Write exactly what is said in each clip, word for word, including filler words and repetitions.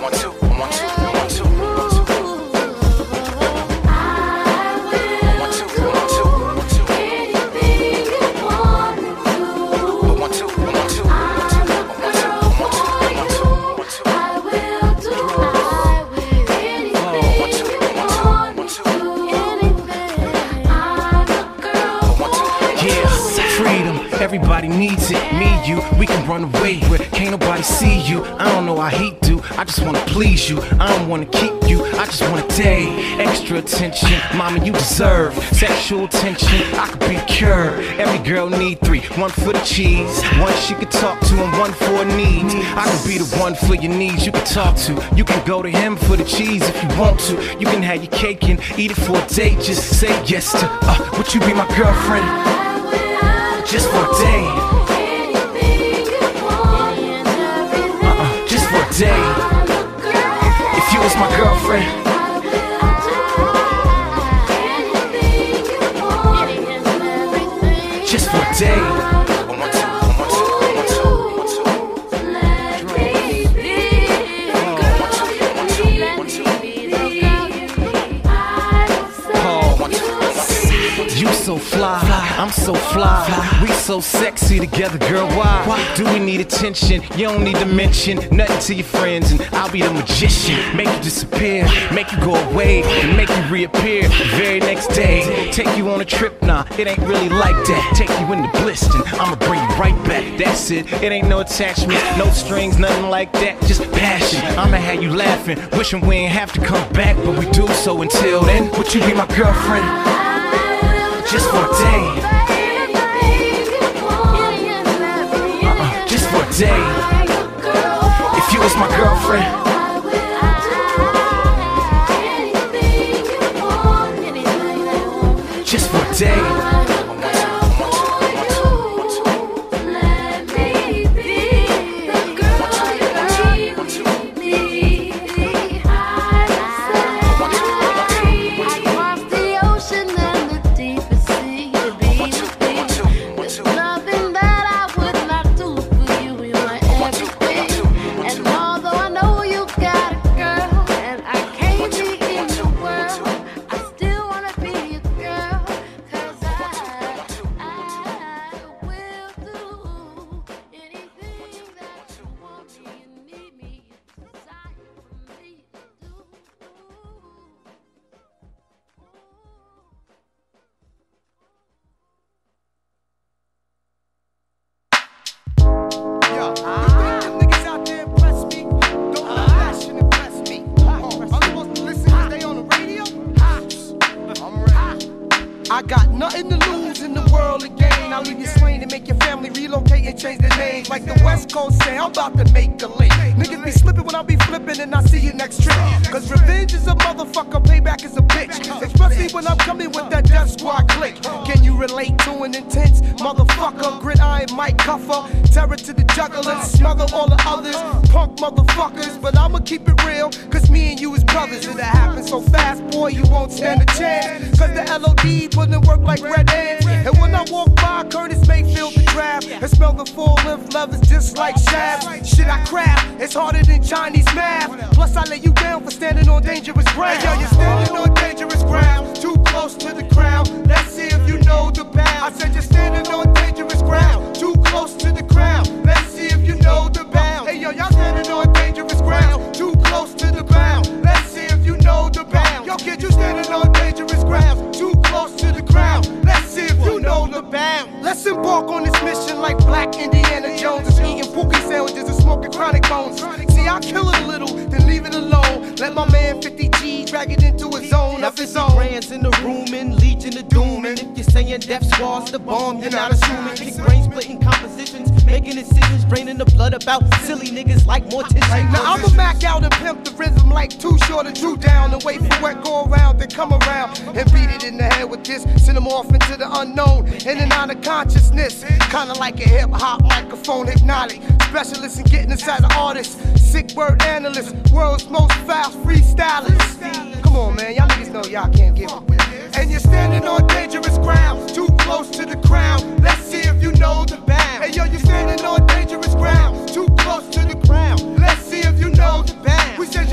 one, two, one, two, one, two, one, two. Everybody needs it, me, you, we can run away where can't nobody see you. I don't know how he do, I just wanna please you. I don't wanna keep you, I just wanna day. Extra attention, mama, you deserve sexual tension, I could be cured. Every girl need three, one for the cheese, one she could talk to and one for her needs. I could be the one for your needs you can talk to. You can go to him for the cheese if you want to. You can have your cake and eat it for a day. Just say yes to, uh, would you be my girlfriend? Just for a day. Uh-uh, just for a day. If you was my girlfriend. Just for a day. So fly, I'm so fly, we so sexy together, girl, why? Do we need attention? You don't need to mention nothing to your friends, and I'll be the magician. Make you disappear, make you go away, and make you reappear the very next day. Take you on a trip, nah, it ain't really like that. Take you in the bliss, and I'ma bring you right back. That's it, it ain't no attachment, no strings, nothing like that, just passion. I'ma have you laughing, wishing we ain't have to come back, but we do, so until then, would you be my girlfriend? Just for a day. Uh-uh, just for a day. If you was my girlfriend. Just for a day. I got nothing to lose in the world again. I'll leave you slain and make your family relocate and change their names. Like the West Coast say, I'm about to make a link. Niggas be slipping when I be flipping, and I see you next trip. Cause revenge is a motherfucker, payback is a bitch. Especially when I'm coming with that Death Squad click. Can you relate to an intense motherfucker? Gridiron Mike Cuffer, terror to the jugglers, smother all the others, punk motherfuckers. But I'ma keep it real, cause me and you is brothers. It'll happen so fast, boy, you won't stand a chance. Cause the L O D put in work like red ants. And when I walk by Curtis Mayfield the draft, and smell the full length levers just like shafts. Shit I craft, it's harder than Chinese math. Plus I lay you down for standing on dangerous ground. Yo, you're standing on dangerous ground, too close to the crown. Let's see if you know the bound. I said you're standing on dangerous ground, too close to the crown. Let's see if you know the bound. Hey yo, y'all standing on dangerous ground, too close to the bound. Let's see if you know the bound. Yo, kid, you standing on dangerous ground, too close to the crown. Let's see if you know the bound. Let's embark on this mission like Black Indiana Jones is eating pookie sandwiches and smoking chronic bones. See, I kill it a little, then leave it alone. Let my man fifty G drag it into a zone of his own. Brands in the room and Legion of Doom. And if you're saying Death Squad's the bomb, you're not assuming. Kick brain splitting compositions, making decisions, draining the blood about silly niggas like morticians. Now I'ma Mac out and pimp the rhythm like Too Short and Drew Down, and wait for what go around, then come around and beat it in the head with this. Send them off into the unknown, in and out of consciousness. Kinda like a hip hop microphone hypnotic. Specialist in getting inside the artist. Sick word analyst, world's most fast freestylers. Come on, man, y'all niggas know y'all can't get with this. And you're standing on dangerous ground, too close to the crown. Let's see if you know the bound. Hey yo, you're standing on dangerous ground, too close to the crown. Let's see if you know the bound. We said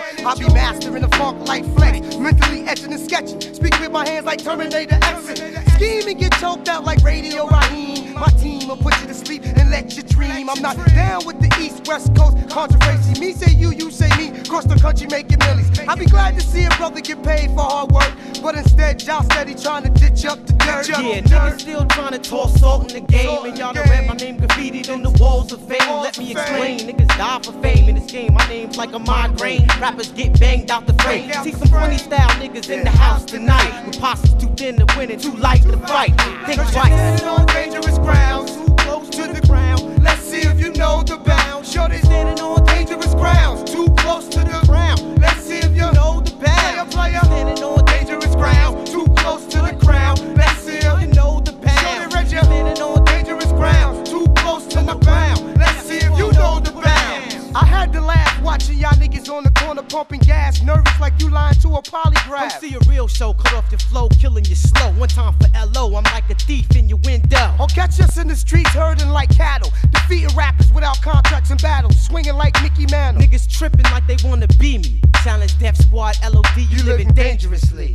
I be mastering the funk like flex, mentally etching and sketching. Speak with my hands like Terminator X. Scheme and get choked out like Radio Raheem. My team will put you to sleep and let you dream. I'm not down with the East West Coast controversy. Me say you, you say me. Cross the country making millies. I be glad to see a brother get paid for hard work, but instead y'all steady trying to ditch up the dirt. Yeah, niggas still trying to toss salt in the game, and y'all done read my name graffitied on the walls of fame. Let me explain, niggas die for fame in this game. My name's like a migraine. Rappers get banged out the frame. See some funny style niggas in the house tonight, with posses too thin to win and too light to fight. Think twice. Standing on dangerous ground, too close to the ground. Let's see if you know the bounds. Sure, they standing on dangerous grounds, too close to the ground. Let's see if you know the bounds. Player, player, standing on dangerous ground, too close to the ground. Let's see if you know the bounds. Sure, they read you standing on dangerous ground, too close to the ground. Let's see if you know the bounds. I had to laugh watching y'all niggas on the corner pumping gas, nervous like you lying to a polygraph. Come see a real show, cut off your flow, killing you slow. One time for L O, I'm like a thief in your window. Or catch us in the streets herding like cattle, defeating rappers without contracts and battles, swinging like Mickey Mantle. Niggas tripping like they wanna be me. Challenge Def Squad, L O D, you, you living dangerously.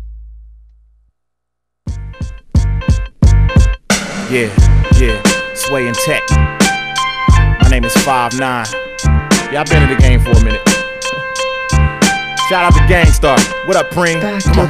Yeah, yeah, Sway and Tech. My name is five nine. Yeah, I've been in the game for a minute. Shout out to Gangstar. What up, Preem?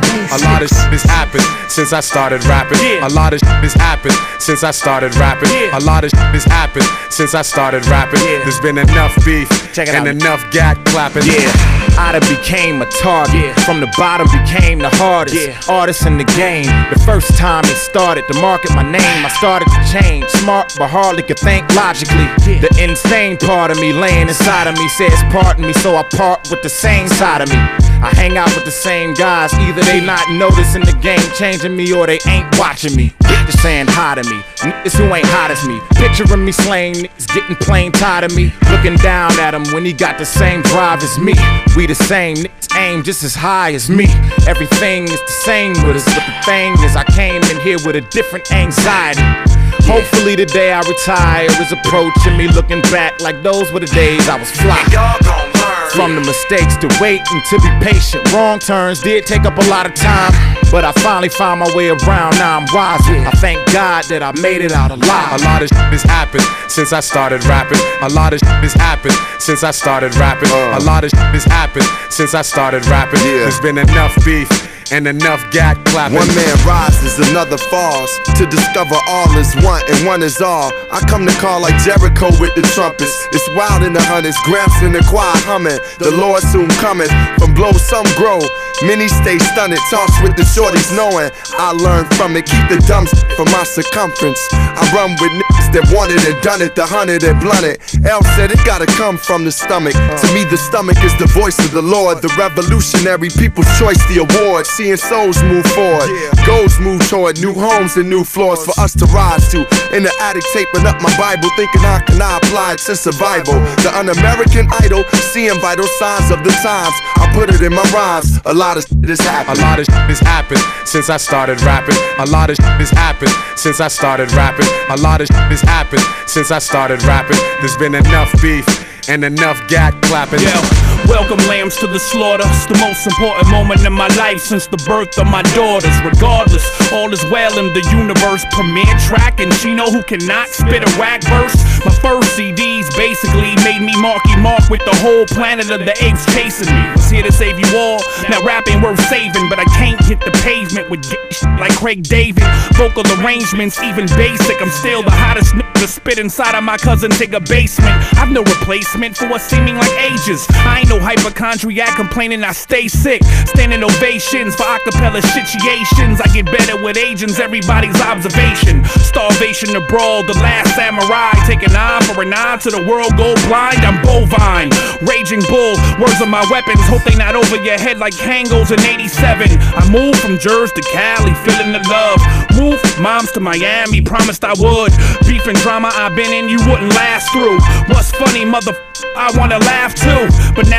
A lot of shit has happened since I started rapping. Yeah. A lot of shit has happened since I started rapping. Yeah. A lot of shit has happened since I started rapping. Yeah. There's been enough beef Check it and out. enough gat clapping. Yeah, I done became a target. Yeah. From the bottom became the hardest. Yeah. Artist in the game. The first time it started to market my name, I started to change. Smart but hardly could think logically. Yeah. The insane part of me laying inside of me says pardon me, so I part with the same side of me. I hang out with the same guys, either they not noticing the game changing me or they ain't watching me. Just saying hi to me, niggas who ain't hot as me. Picturing me slaying niggas getting plain tired of me. Looking down at him when he got the same drive as me. We the same, niggas aim just as high as me. Everything is the same with us, but the thing is I came in here with a different anxiety. Hopefully the day I retire is approaching me, looking back like those were the days I was fly. Y'all gon' learn. From the mistakes to wait and to be patient. Wrong turns did take up a lot of time, but I finally found my way around. Now I'm wiser. I thank God that I made it out alive. A lot of shit has happened since I started rapping. A lot of shit has happened since I started rapping. A lot of shit has happened since I started rapping. There's been enough beef and enough gat clapping. One man rises, another falls. To discover all is one and one is all. I come to call like Jericho with the trumpets. It's wild in the hundreds, Gramps in the choir humming. The Lord soon cometh. From blow some grow, many stay stunned. Talks with the shorties knowing I learn from it. Keep the dumb shit from my circumference. I run with niggas that wanted and done it, the hundred and blunted. L said it gotta come from the stomach. To me the stomach is the voice of the Lord. The revolutionary people's choice, the award. Seeing souls move forward, goals move toward new homes and new floors for us to rise to. In the attic taping up my Bible, thinking how can I apply it to survival. The un-American idol, seeing vital signs of the times. I put it in my rhymes. A lot of shit has happened. A lot of shit has happened since I started rapping. A lot of shit has happened since I started rapping. A lot of shit has happened since I started rapping. There's been enough beef and enough gat clapping. Yeah. Welcome lambs to the slaughter. It's the most important moment in my life since the birth of my daughters. Regardless, all is well in the universe. Premiere track and Chino who cannot spit a whack verse. My first C Ds basically made me Marky Mark with the whole planet of the apes chasing me. Was here to save you all. Now rap ain't worth saving, but I can't hit the pavement with gay shit like Craig David. Vocal arrangements, even basic. I'm still the hottest nigga to spit inside of my cousin Tigger basement. I've no replacement for what's seeming like ages. I ain't no hypochondriac complaining I stay sick. Standing ovations for acapella situations. I get better with agents, everybody's observation. Starvation to brawl, the last samurai. Take an eye for an eye to the world go blind. I'm bovine, raging bull. Words are my weapons, hope they not over your head like Kangos in eighty-seven. I moved from Jersey to Cali, feeling the love. Moved moms to Miami, promised I would. Beef and drama I've been in, you wouldn't last through. What's funny, mother, I wanna laugh too. But now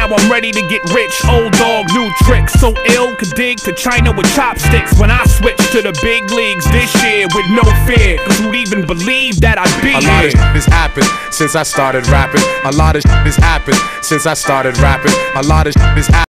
now I'm ready to get rich. Old dog, new tricks. So ill, could dig to China with chopsticks. When I switched to the big leagues this year with no fear, cause who'd even believe that I'd be A here? lot of shit has happened since I started rapping. A lot of shit has happened since I started rapping. A lot of shit has happened.